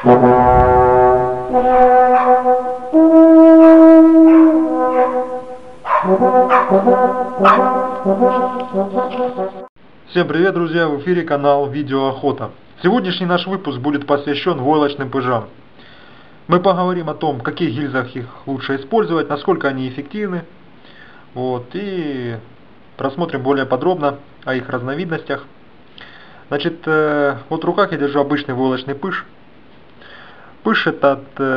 Всем привет, друзья! В эфире канал Видеоохота. Сегодняшний наш выпуск будет посвящен войлочным пыжам. Мы поговорим о том, в каких гильзах их лучше использовать, насколько они эффективны. И просмотрим более подробно о их разновидностях. Значит, в руках я держу обычный войлочный пыж. Пыж этот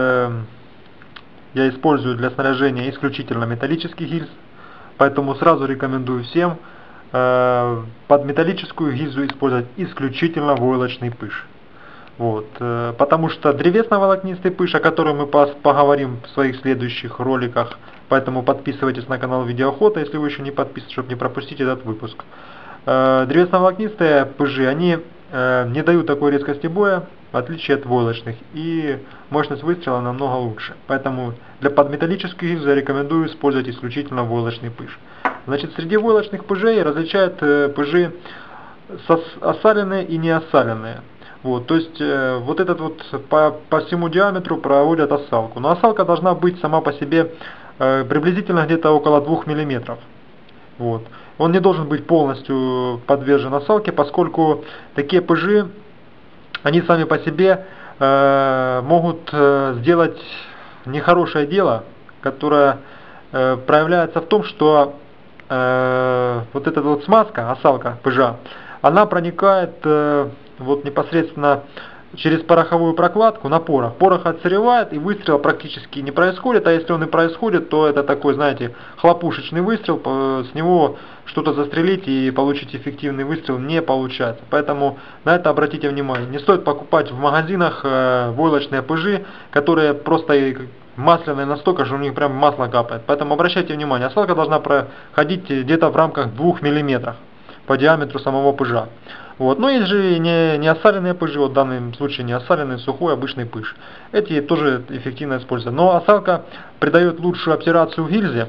я использую для снаряжения исключительно металлических гильз, поэтому сразу рекомендую всем под металлическую гильзу использовать исключительно войлочный пыж. Потому что древесно-волокнистый пыж, о котором мы поговорим в своих следующих роликах, поэтому подписывайтесь на канал Видеоохота, если вы еще не подписаны, чтобы не пропустить этот выпуск. Древесно-волокнистые пыжи, они не дают такой резкости боя, в отличие от войлочных, и мощность выстрела намного лучше. Поэтому для подметаллической гильзы я рекомендую использовать исключительно войлочный пыж. Значит, среди войлочных пыжей различают пыжи осаленные и не осаленные. То есть по всему диаметру проводят осалку. Но осалка должна быть сама по себе приблизительно где-то около 2 мм. Он не должен быть полностью подвержен осалке, поскольку такие пыжи, они сами по себе могут сделать нехорошее дело, которое проявляется в том, что эта смазка, осалка пыжа, она проникает непосредственно через пороховую прокладку на порох. Порох отсыревает, и выстрел практически не происходит, а если он и происходит, то это такой, знаете, хлопушечный выстрел, с него что-то застрелить и получить эффективный выстрел не получается. Поэтому на это обратите внимание. Не стоит покупать в магазинах войлочные пыжи, которые просто масляные настолько, что у них прям масло капает. Поэтому обращайте внимание, осалка должна проходить где-то в рамках 2 мм по диаметру самого пыжа. Есть же не осаленные пыжи, в данном случае не осаленный, сухой обычный пыж. Эти тоже эффективно используются. Но осалка придает лучшую обтирацию в гильзе,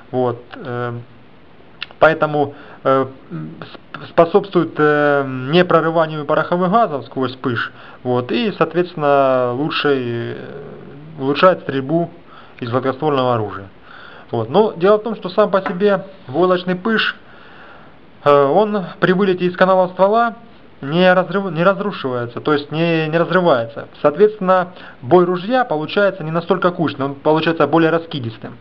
поэтому способствует не прорыванию пороховых газов сквозь пыж, и, соответственно, улучшает стрельбу из гладкоствольного оружия. Но дело в том, что сам по себе войлочный пыж, он при вылете из канала ствола не разрушивается, то есть не разрывается. Соответственно, бой ружья получается не настолько кучным, он получается более раскидистым.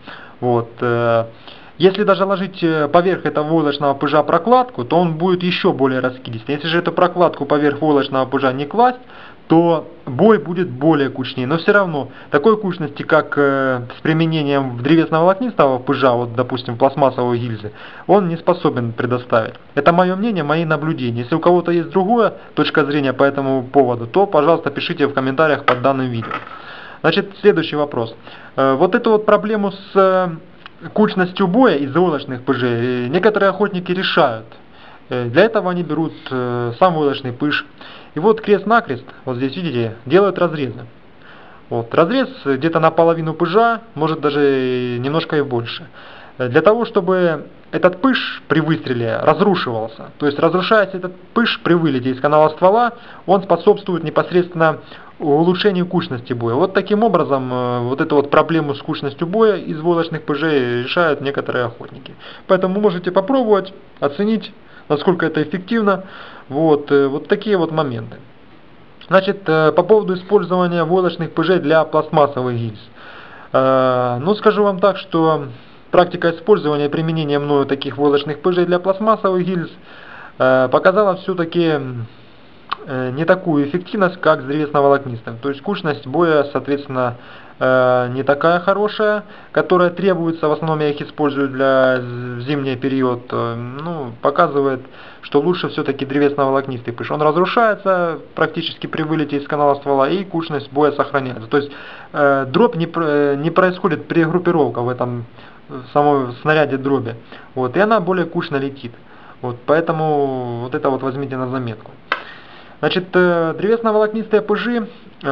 Если даже ложить поверх этого войлочного пыжа прокладку, то он будет еще более раскидистым. Если же эту прокладку поверх войлочного пыжа не класть, то бой будет более кучнее. Но все равно такой кучности, как с применением древесно-волокнистого пыжа, допустим, пластмассовой гильзы, он не способен предоставить. Это мое мнение, мои наблюдения. Если у кого-то есть другая точка зрения по этому поводу, то, пожалуйста, пишите в комментариях под данным видео. Значит, следующий вопрос. Эту проблему с кучностью боя из войлочных пыжей некоторые охотники решают. Для этого они берут сам войлочный пыж. И крест-накрест, здесь видите, делают разрезы. Разрез где-то наполовину пыжа, может даже немножко и больше. Для того, чтобы этот пыж при выстреле разрушивался, то есть разрушаясь этот пыж при вылете из канала ствола, он способствует непосредственно улучшению кучности боя. Таким образом, эту проблему с кучностью боя из войлочных пыжей решают некоторые охотники. Поэтому можете попробовать, оценить, насколько это эффективно. Такие моменты. Значит, по поводу использования войлочных пыжей для пластмассовых гильз. Скажу вам так, что практика использования и применения мною таких войлочных пыжей для пластмассовых гильз показала все-таки не такую эффективность, как с древесно-волокнистым. То есть кучность боя, соответственно, не такая хорошая, которая требуется, в основном я их использую для зимний период, показывает, что лучше все-таки древесно-волокнистый пыж. Он разрушается практически при вылете из канала ствола, и кучность боя сохраняется. То есть дробь не происходит перегруппировка в этом самом снаряде дроби, и она более кучно летит. Поэтому это возьмите на заметку. Значит, древесно-волокнистые пыжи,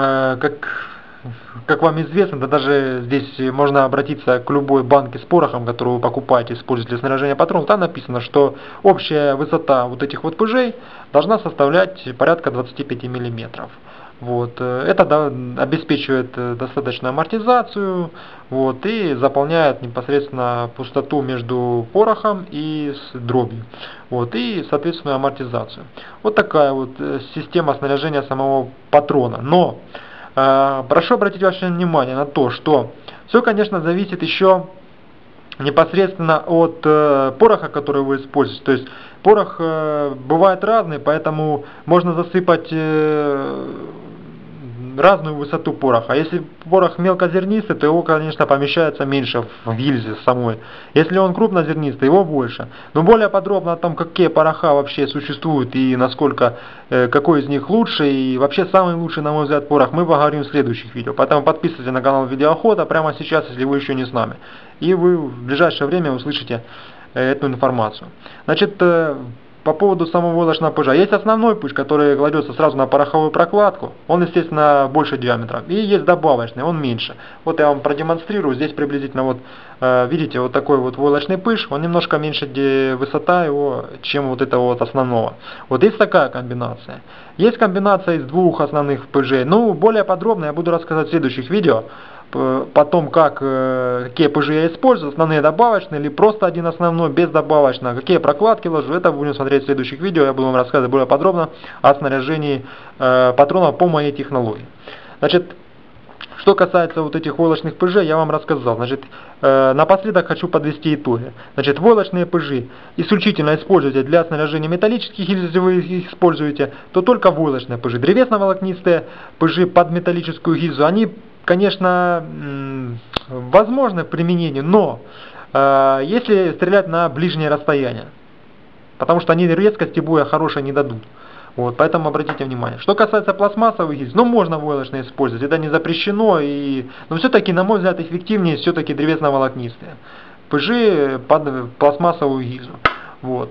как вам известно, да даже здесь можно обратиться к любой банке с порохом, которую вы покупаете, используете для снаряжения патронов. Там написано, что общая высота этих пыжей должна составлять порядка 25 мм. Вот. Это обеспечивает достаточную амортизацию, вот, и заполняет непосредственно пустоту между порохом и с дробью, вот, и соответственную амортизацию. Вот такая вот система снаряжения самого патрона. Но прошу обратить ваше внимание на то, что все, конечно, зависит еще непосредственно от пороха, который вы используете. То есть порох бывает разный, поэтому можно засыпать разную высоту пороха. Если порох мелкозернистый, то его, конечно, помещается меньше в гильзе самой. Если он крупнозернистый, его больше. Но более подробно о том, какие пороха вообще существуют и насколько, какой из них лучше и вообще самый лучший, на мой взгляд, порох, мы поговорим в следующих видео. Поэтому подписывайтесь на канал Видеоохота прямо сейчас, если вы еще не с нами. И вы в ближайшее время услышите эту информацию. Значит, по поводу самого войлочного пыжа. Есть основной пыж, который кладется сразу на пороховую прокладку. Он, естественно, больше диаметра. И есть добавочный, он меньше. Вот я вам продемонстрирую. Здесь приблизительно, вот видите, вот такой вот войлочный пыж. Он немножко меньше высота его, чем вот этого вот основного. Вот есть такая комбинация. Есть комбинация из двух основных пыжей. Ну, более подробно я буду рассказывать в следующих видео. Потом, какие пыжи я использую, основные, добавочные, или просто один основной, без добавочного, какие прокладки ложу, это будем смотреть в следующих видео, я буду вам рассказывать более подробно о снаряжении патронов по моей технологии. Значит, что касается вот этих войлочных пыжей, я вам рассказал. Значит, напоследок хочу подвести итоги. Значит, войлочные пыжи исключительно используйте для снаряжения металлических, если вы их используете, то только войлочные пыжи. Древесно-волокнистые пыжи под металлическую гильзу, они, конечно, возможны в применении, но если стрелять на ближнее расстояние, потому что они резкости боя хорошей не дадут. Вот, поэтому обратите внимание. Что касается пластмассовых гильз, ну можно войлочные использовать, это не запрещено, но все-таки, на мой взгляд, эффективнее все-таки древесно-волокнистые пыжи под пластмассовую гильзу. Вот.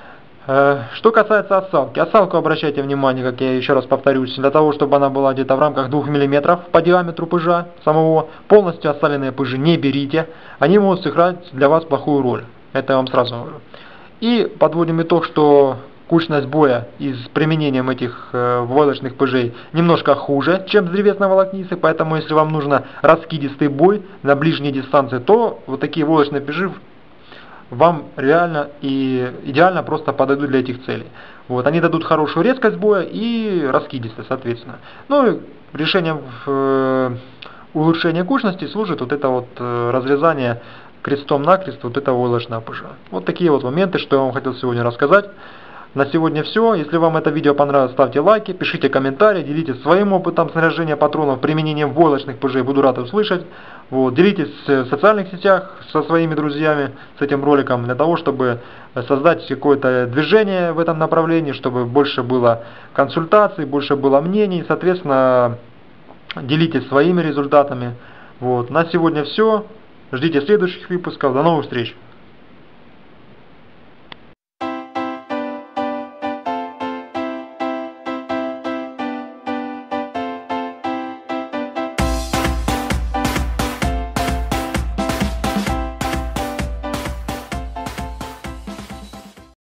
Что касается осалки. Осалку, обращайте внимание, как я еще раз повторюсь, для того, чтобы она была где-то в рамках 2 мм по диаметру пыжа самого. Полностью осаленные пыжи не берите, они могут сыграть для вас плохую роль. Это я вам сразу говорю. И подводим итог, что кучность боя с применением этих войлочных пыжей немножко хуже, чем с древесно-волокнистых, поэтому если вам нужно раскидистый бой на ближней дистанции, то вот такие войлочные пыжи вам реально и идеально просто подойдут для этих целей. Вот, они дадут хорошую резкость боя и раскидистость, соответственно. Ну и решением улучшения кучности служит вот это вот разрезание крестом-накрест вот этого войлочного пыжа. Вот такие вот моменты, что я вам хотел сегодня рассказать. На сегодня все. Если вам это видео понравилось, ставьте лайки, пишите комментарии, делитесь своим опытом снаряжения патронов применением войлочных пыжей, буду рад услышать. Вот, делитесь в социальных сетях со своими друзьями с этим роликом, для того, чтобы создать какое-то движение в этом направлении, чтобы больше было консультаций, больше было мнений, соответственно, делитесь своими результатами. Вот, на сегодня все. Ждите следующих выпусков. До новых встреч!